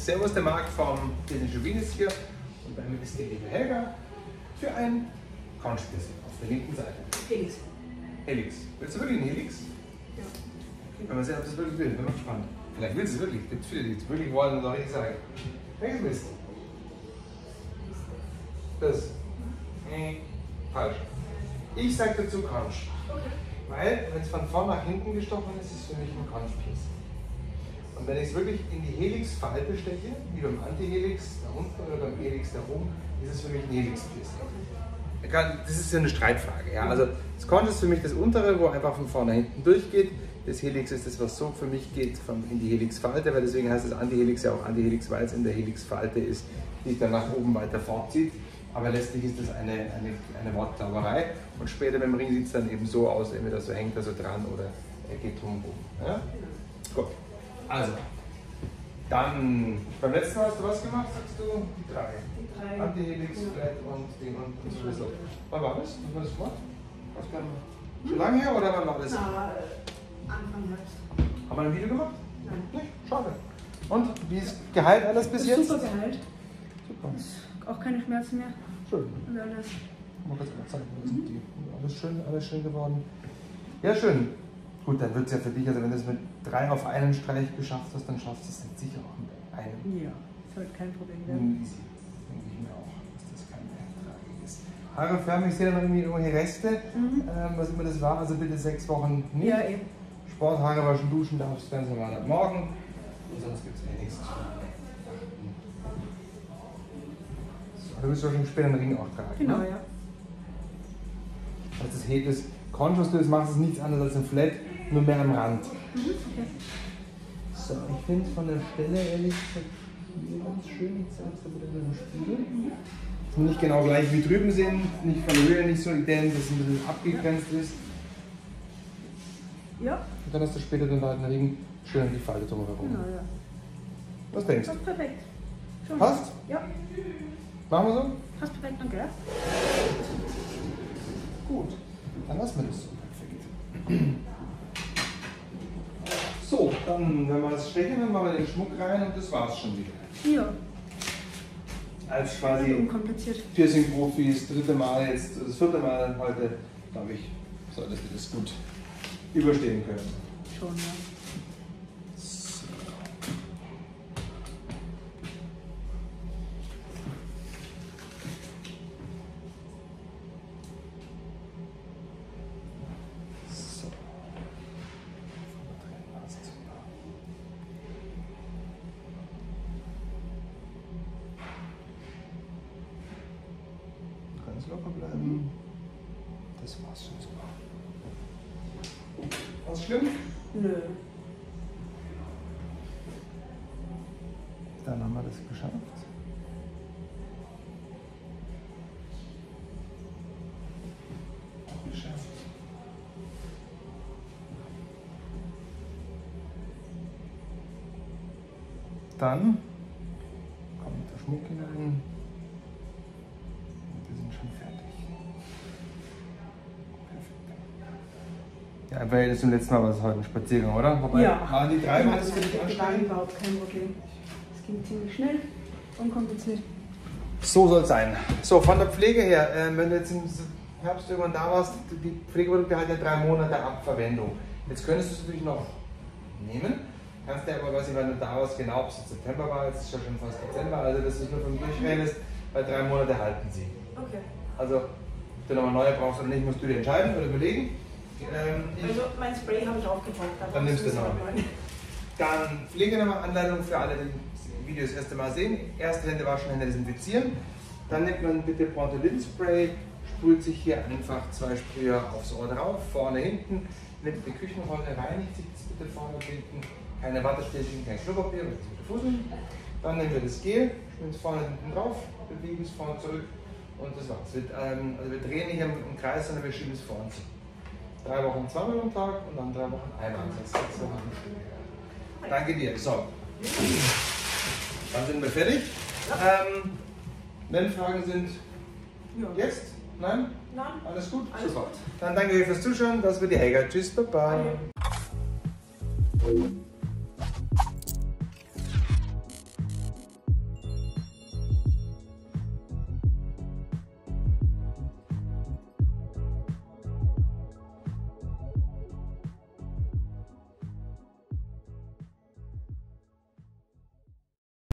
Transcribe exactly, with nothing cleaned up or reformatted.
Servus, der Marc vom Technische Wien ist hier und bei mir ist die liebe Helga für ein Conch-Piercing auf der linken Seite. Helix. Helix. Willst du wirklich einen Helix? Ja. Okay. Wenn man sehen, ob das wirklich will, bin ich gespannt. Vielleicht willst du es wirklich. Es gibt viele, die es wirklich wollen und auch richtig sagen. Welches willst du? Das? Nee, falsch. Ich sage dazu Conch. Okay. Weil, wenn es von vorn nach hinten gestochen ist, ist es für mich ein Conch-Piercing. Und wenn ich es wirklich in die Helix-Falte steche, wie beim Anti-Helix da unten oder beim Helix da oben, ist es für mich ein Helix-Piercing. Das ist ja eine Streitfrage. Ja? Also das Conch ist für mich das untere, wo einfach von vorne nach hinten durchgeht. Das Helix ist das, was so für mich geht von in die Helix-Falte, weil deswegen heißt das Anti-Helix ja auch Anti-Helix, weil es in der Helix-Falte ist, die sich dann nach oben weiter fortzieht. Aber letztlich ist das eine, eine, eine Wortklauberei und später beim Ring sieht es dann eben so aus, entweder so hängt er so dran oder er geht drumherum. Ja? Gut, also, dann beim letzten Mal hast du was gemacht, sagst du? Die drei. Die drei. Anti-Helix, Flat und Ding und, und Schlüssel. Wann war das? Wann war das gemacht? Schon lange her oder wann war das? Na, Anfang Herbst. Haben wir ein Video gemacht? Nein. Nicht? Schade. Und wie ist geheilt alles bis jetzt? Super geheilt. Super. Auch keine Schmerzen mehr. Schön. Und alles. Mal kurz mal zeigen, wo sind die? Alles schön, alles schön geworden. Ja, schön. Gut, dann wird es ja für dich, also wenn du es mit drei auf einen Streich geschafft hast, dann schaffst du es jetzt sicher auch mit einem. Ja, sollte kein Problem werden. Easy. Denke ich mir auch, dass das keine Tragik ist. Haare färben, ich sehe da noch irgendwie irgendwelche Reste, Mhm. ähm, was immer das war, also bitte sechs Wochen nicht. Ja, eben. Sport, Haare waschen, duschen darfst du ganz normal ab morgen. Und sonst gibt es eh nichts. Du willst wahrscheinlich später den Ring auch tragen. Genau, ne? ja. Also das Heat ist, Conch, was du jetzt machst, ist nichts anderes als ein Flat, nur mehr am Rand. Mhm, okay. So, ich finde es von der Stelle ehrlich gesagt hier ganz schön. Ich zeige es da wieder in den Spiegel. Nicht genau gleich wie drüben sind, nicht von der Höhe nicht so ident, dass es ein bisschen abgegrenzt ist. Ja. Und dann hast du später den alten Ring schön in die Falte drumherum. Genau, ja. Was denkst du? Passt perfekt. Schon. Passt? Ja. Machen wir so? Passt perfekt, danke. Gut, dann lassen wir das so. Perfekt. So, dann, wenn wir das stechen, dann machen wir den Schmuck rein und das war's schon wieder. Ja. Als quasi Unkompliziert. Piercing-Profis, dritte Mal jetzt, das vierte Mal heute, glaube ich, solltest du das gut überstehen können. Schon, ja. So. So. Ganz locker bleiben. Das war's schon sogar. Was schlimm? Nö. Dann haben wir das geschafft. Auch geschafft. Dann kommt der Schmuck hinein. Und wir sind schon fertig. Perfekt. Ja, weil das zum letzten Mal war es heute ein Spaziergang, oder? Wobei, Ja. waren die drei Mal das für dich Das war anstrengend? überhaupt kein Problem. Es ging ziemlich schnell, unkompliziert. So soll es sein. So, von der Pflege her, äh, wenn du jetzt im Herbst irgendwann da warst, die Pflegeprodukte halten ja drei Monate ab Verwendung. Jetzt könntest du es natürlich noch nehmen. Kannst du aber, weiß nicht, wann du da warst, genau, ob es jetzt September war, jetzt ist ja schon fast Dezember, also dass du es nur vom Durchredest, weil drei Monate halten sie. Okay. Also, ob du nochmal neue brauchst oder nicht, musst du dir entscheiden oder überlegen. Ähm, ich, Also mein Spray habe ich aufgebraucht. Dann nimmst du es noch. Dann Pflegenummer-Anleitung für alle, die das Video das erste Mal sehen. Erste Hände waschen, Hände desinfizieren. Dann nimmt man bitte Brontolinspray, sprüht sich hier einfach zwei Sprüher aufs Ohr drauf, vorne, hinten, nimmt die Küchenrolle, reinigt sich das bitte vorne und hinten. Keine Wattestäbchen, kein Klopapier, weil das mit Fusseln. Dann nehmen wir das Gel, schmieren es vorne hinten drauf, bewegen es vorne zurück und das war's. Wir, ähm, also wir drehen nicht im Kreis, sondern wir schieben es vorne zu. Drei Wochen zweimal am Tag und dann drei Wochen einmal. Das heißt sechs Wochen am Stück. Danke dir. So. Dann sind wir fertig. Ja. Ähm, wenn Fragen sind, Ja. jetzt? Nein? Nein. Alles gut? Alles Super. gut. Dann danke euch fürs Zuschauen. Das war die Helga. Tschüss, Baba. Bye.